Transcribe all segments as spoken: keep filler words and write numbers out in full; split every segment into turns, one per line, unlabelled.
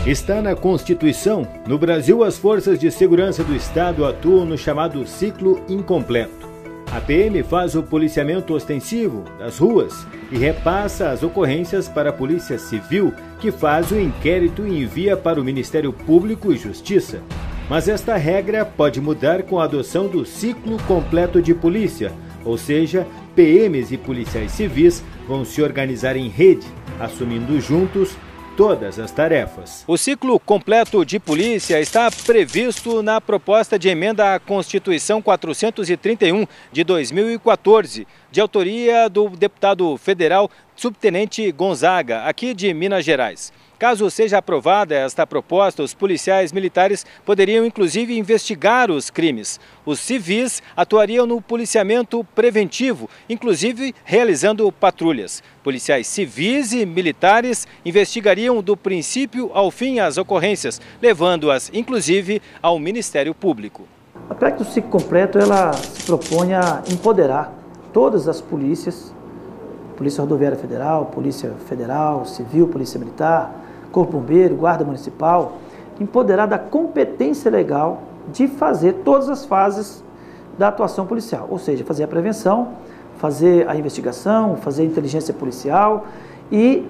Está na Constituição. No Brasil, as forças de segurança do Estado atuam no chamado ciclo incompleto. A P M faz o policiamento ostensivo das ruas e repassa as ocorrências para a Polícia Civil, que faz o inquérito e envia para o Ministério Público e Justiça. Mas esta regra pode mudar com a adoção do ciclo completo de polícia, ou seja, P Ms e policiais civis vão se organizar em rede, assumindo juntos todas as tarefas. O ciclo completo de polícia está previsto na proposta de emenda à Constituição quatrocentos e trinta e um de dois mil e quatorze, de autoria do deputado federal Subtenente Gonzaga, aqui de Minas Gerais. Caso seja aprovada esta proposta, os policiais militares poderiam inclusive investigar os crimes. Os civis atuariam no policiamento preventivo, inclusive realizando patrulhas. Policiais civis e militares investigariam do princípio ao fim as ocorrências, levando-as inclusive ao Ministério Público.
A prática do ciclo completo ela se propõe a empoderar todas as polícias, Polícia Rodoviária Federal, Polícia Federal, Civil, Polícia Militar, Corpo Bombeiro, Guarda Municipal, empoderar da competência legal de fazer todas as fases da atuação policial, ou seja, fazer a prevenção, fazer a investigação, fazer a inteligência policial e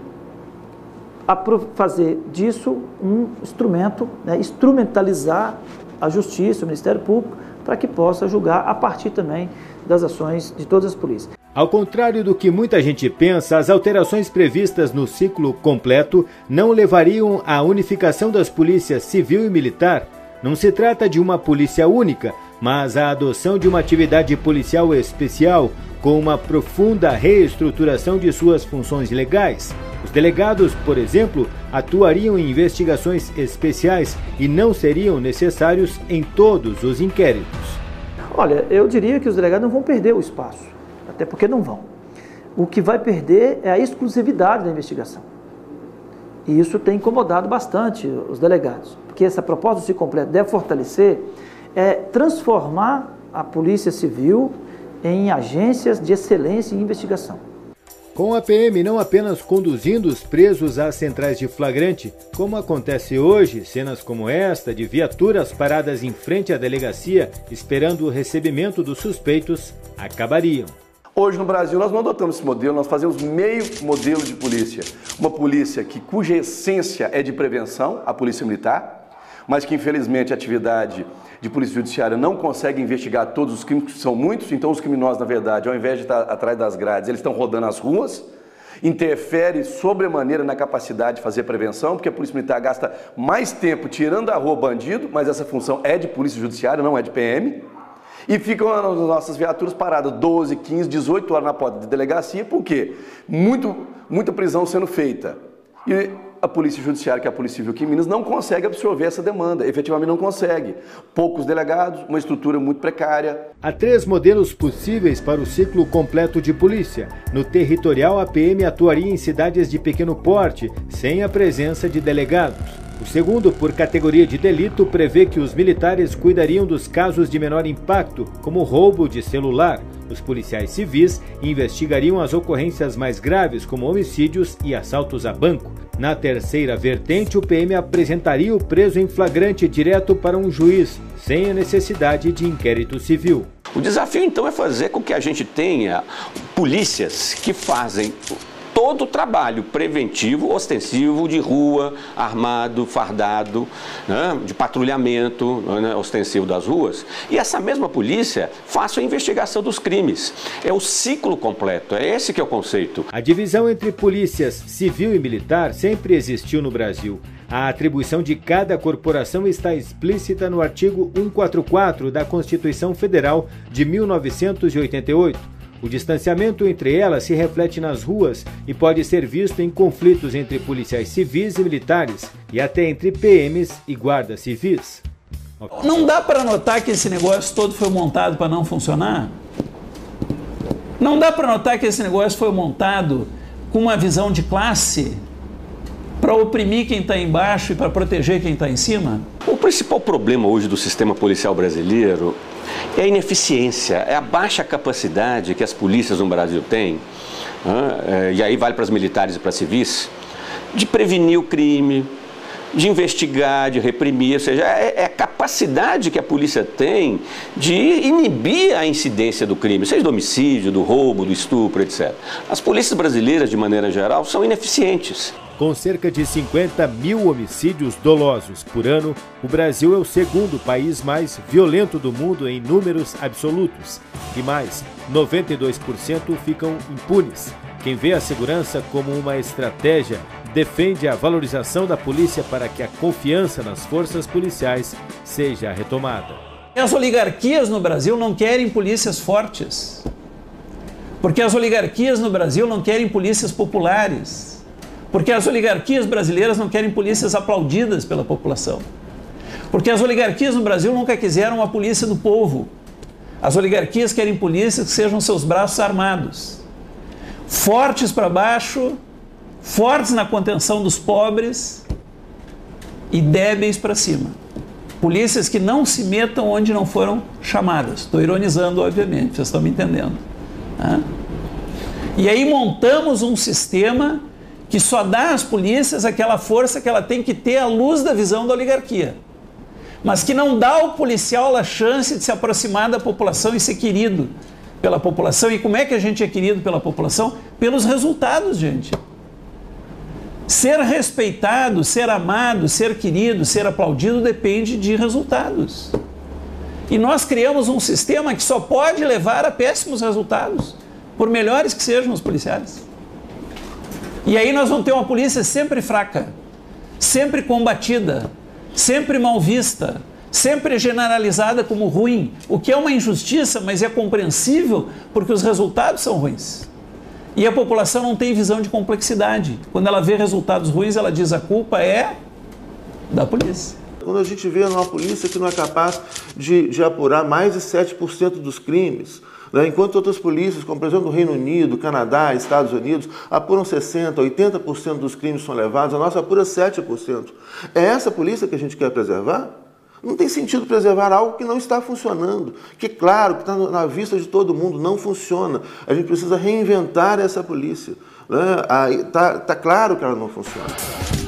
fazer disso um instrumento, né, instrumentalizar a Justiça, o Ministério Público, para que possa julgar a partir também das ações de todas as polícias.
Ao contrário do que muita gente pensa, as alterações previstas no ciclo completo não levariam à unificação das polícias civil e militar. Não se trata de uma polícia única, mas a adoção de uma atividade policial especial, com uma profunda reestruturação de suas funções legais. Os delegados, por exemplo, atuariam em investigações especiais e não seriam necessários em todos os inquéritos.
Olha, eu diria que os delegados não vão perder o espaço. Até porque não vão. O que vai perder é a exclusividade da investigação. E isso tem incomodado bastante os delegados. Porque essa proposta do ciclo completo deve fortalecer, é transformar a Polícia Civil em agências de excelência em investigação.
Com a P M não apenas conduzindo os presos às centrais de flagrante, como acontece hoje, cenas como esta de viaturas paradas em frente à delegacia esperando o recebimento dos suspeitos acabariam.
Hoje no Brasil nós não adotamos esse modelo, nós fazemos meio modelo de polícia. Uma polícia que, cuja essência é de prevenção, a polícia militar, mas que infelizmente a atividade de polícia judiciária não consegue investigar todos os crimes, que são muitos, então os criminosos, na verdade, ao invés de estar atrás das grades, eles estão rodando as ruas, interfere sobremaneira na capacidade de fazer prevenção, porque a polícia militar gasta mais tempo tirando da rua bandido, mas essa função é de polícia judiciária, não é de P M. E ficam as nossas viaturas paradas doze, quinze, dezoito horas na porta de delegacia, por quê? Muito, muita prisão sendo feita. E a Polícia Judiciária, que é a Polícia Civil aqui em Minas, não consegue absorver essa demanda, efetivamente não consegue. Poucos delegados, uma estrutura muito precária.
Há três modelos possíveis para o ciclo completo de polícia. No territorial, a P M atuaria em cidades de pequeno porte, sem a presença de delegados. O segundo, por categoria de delito, prevê que os militares cuidariam dos casos de menor impacto, como roubo de celular. Os policiais civis investigariam as ocorrências mais graves, como homicídios e assaltos a banco. Na terceira vertente, o P M apresentaria o preso em flagrante direto para um juiz, sem a necessidade de inquérito civil.
O desafio, então, é fazer com que a gente tenha polícias que fazem todo o trabalho preventivo, ostensivo, de rua, armado, fardado, né, de patrulhamento, né, ostensivo das ruas, e essa mesma polícia faça a investigação dos crimes. É o ciclo completo, é esse que é o conceito.
A divisão entre polícias civil e militar sempre existiu no Brasil. A atribuição de cada corporação está explícita no artigo cento e quarenta e quatro da Constituição Federal de mil novecentos e oitenta e oito. O distanciamento entre elas se reflete nas ruas e pode ser visto em conflitos entre policiais civis e militares e até entre P Ms e guardas civis.
Não dá para notar que esse negócio todo foi montado para não funcionar? Não dá para notar que esse negócio foi montado com uma visão de classe para oprimir quem está embaixo e para proteger quem está em cima?
O principal problema hoje do sistema policial brasileiro é a ineficiência, é a baixa capacidade que as polícias no Brasil têm, né, e aí vale para os militares e para civis, de prevenir o crime, de investigar, de reprimir, ou seja, é, é a capacidade que a polícia tem de inibir a incidência do crime, seja do homicídio, do roubo, do estupro, etcétera. As polícias brasileiras, de maneira geral, são ineficientes.
Com cerca de cinquenta mil homicídios dolosos por ano, o Brasil é o segundo país mais violento do mundo em números absolutos. E mais, noventa e dois por cento ficam impunes. Quem vê a segurança como uma estratégia defende a valorização da polícia para que a confiança nas forças policiais seja retomada.
As oligarquias no Brasil não querem polícias fortes, porque as oligarquias no Brasil não querem polícias populares, porque as oligarquias brasileiras não querem polícias aplaudidas pela população, porque as oligarquias no Brasil nunca quiseram uma polícia do povo. As oligarquias querem polícias que sejam seus braços armados, fortes para baixo, fortes na contenção dos pobres e débeis para cima. Polícias que não se metam onde não foram chamadas. Estou ironizando, obviamente, vocês estão me entendendo. Tá? E aí montamos um sistema que só dá às polícias aquela força que ela tem que ter à luz da visão da oligarquia, mas que não dá ao policial a chance de se aproximar da população e ser querido pela população. E como é que a gente é querido pela população? Pelos resultados, gente. Ser respeitado, ser amado, ser querido, ser aplaudido depende de resultados. E nós criamos um sistema que só pode levar a péssimos resultados, por melhores que sejam os policiais. E aí nós vamos ter uma polícia sempre fraca, sempre combatida, sempre mal vista, sempre generalizada como ruim, o que é uma injustiça, mas é compreensível porque os resultados são ruins. E a população não tem visão de complexidade. Quando ela vê resultados ruins, ela diz a culpa é da polícia.
Quando a gente vê uma polícia que não é capaz de, de apurar mais de sete por cento dos crimes, né, enquanto outras polícias, como por exemplo no Reino Unido, Canadá, Estados Unidos, apuram sessenta por cento, oitenta por cento dos crimes são levados, a nossa apura sete por cento. É essa polícia que a gente quer preservar? Não tem sentido preservar algo que não está funcionando, que claro, que está na vista de todo mundo, não funciona. A gente precisa reinventar essa polícia. Né? Está tá claro que ela não funciona.